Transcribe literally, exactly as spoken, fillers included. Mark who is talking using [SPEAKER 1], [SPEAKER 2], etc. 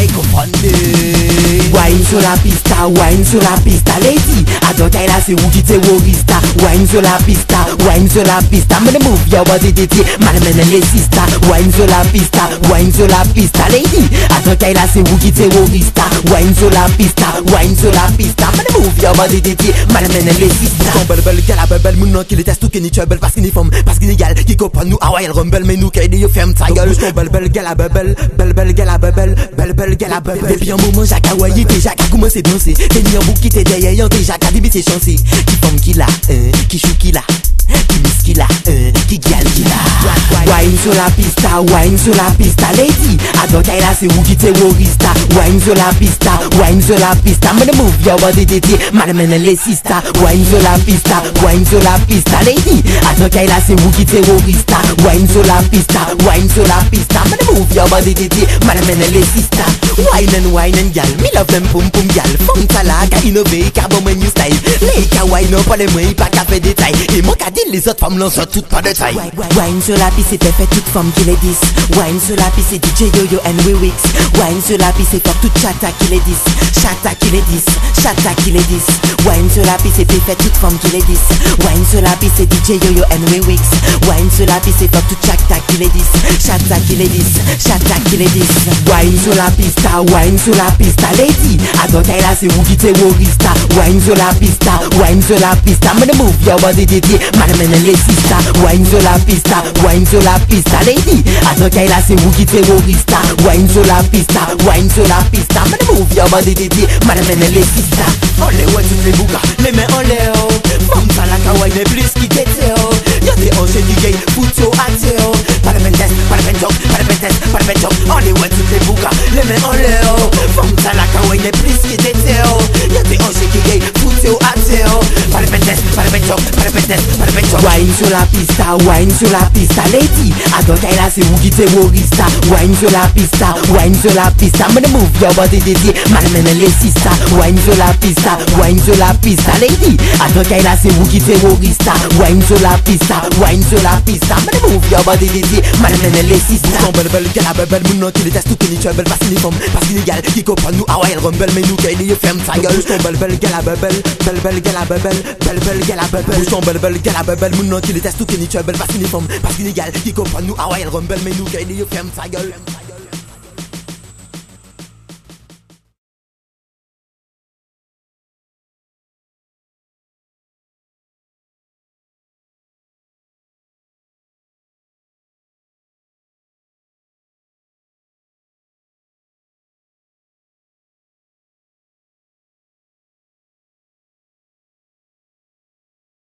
[SPEAKER 1] y comprendre.
[SPEAKER 2] Wine sur la pista, wine sur la pista, lady. Adore là c'est où qui terrorista. Wine sur la pista, wine sur la pista. Me move your body diti, man men les sista. Wine sur la pista, wine sur la pista, lady. Adore là c'est où qui terrorista. Wine sur la pista, wine sur la pista. Me move your body diti, man men les sista.
[SPEAKER 1] Ton belle belle gal a belle moun qui les teste tout qui ni trouble parce qu'il ni femme parce qu'il ni gal qui comprend nous ah ouais elle rumble mais nous qui dit yo ferme ta gueule. Ton belle belle gal a belle belle belle gal a belle belle belle gal a belle. Depuis un moment Jacques a voyé déjà qu'a commencé danser. T'es ni un bouc qui t'est derrière yon déjà qu'a dit c'est chancé. Qui femme qui là, qui chou qui là, qui miss qui là, qui gal qui là.
[SPEAKER 2] Wine sur la pista, wine sur la pista, lady. Adore là c'est où qui terrorista. Wine sur la pista, wine sur la pista. Me move your body diti, man men les sista. Wine sur la pista, wine sur la pista, lady. Adore là c'est où qui terrorista. Wine sur la pista, wine sur la pista. Me move your body diti, man men les sista.
[SPEAKER 1] Wine and wine and gal, me love them pum pum gal. Femme tala, ka innové, ka bon men new style. Les ka wine pas les moins, pas ka fait détail. Et moi ka dit les autres femmes lancent toutes pas de taille.
[SPEAKER 2] Wine sur la piste c'est fait toute femme qui les dix. Wine sur la piste c'est D J Yo-Yo and Wewix. Wine sur la piste c'est toute chata qui les dix. Chata qui les dix, chata qui les dix. Wine sur la piste c'est fait toute femme qui les dix. Wine sur la piste c'est D J Yo-Yo and Wewix. Wine sur la piste c'est toute chata qui les dix. Chata qui les dix, chata qui les dix. Wine sur la pista, wine sur la pista, lady. Adore là c'est où qui terrorista. Wine sur la pista, wine sur la pista. Me move your body diti, man men les sista. Wine sur la pista, wine sur la pista, lady. Adore là c'est où qui terrorista. Wine sur la pista, wine sur la pista. Me move your body diti, man men les sista.
[SPEAKER 1] On les voit toutes les bougas, les mains en l'air. Femme ça la kawaii n'est plus qui t'étais. Y'a des hanches du gay, photo à terre. Pas le pentest, pas le pentop, pas le pentest, pas le pentop. On les voit toutes les bougas, les mains en l'air. Femme ça la kawaii n'est plus qui t'étais. Y'a des hanches du gay, photo à terre. Pas le pentest, pas le pentop, pas le pentest, pas le pentop.
[SPEAKER 2] Wine sur la pista, wine sur la pista, lady. Adore là c'est où qui terrorista. Wine sur la pista, wine sur la pista. Me move your body diti, man men les sista. Wine sur la pista, wine sur la pista, lady. Adore là c'est où qui terrorista. Wine sur la pista, wine sur la pista. Me move your body diti, man men les sista.
[SPEAKER 1] Ton belle belle gal a belle belle moun qui les teste tout qui ni trouble parce qu'il ni femme parce qu'il ni gal qui comprend nous ah ouais elle rumble mais nous qui dit yo ferme ta gueule. Ton belle belle gal a belle belle belle gal a belle belle belle gal a belle. Ton belle belle gal a belle belle moun qui les teste tout qui ni trouble parce qu'il ni femme parce qu'il ni gal qui comprend nous ah ouais elle rumble mais nous qui dit yo ferme ta gueule.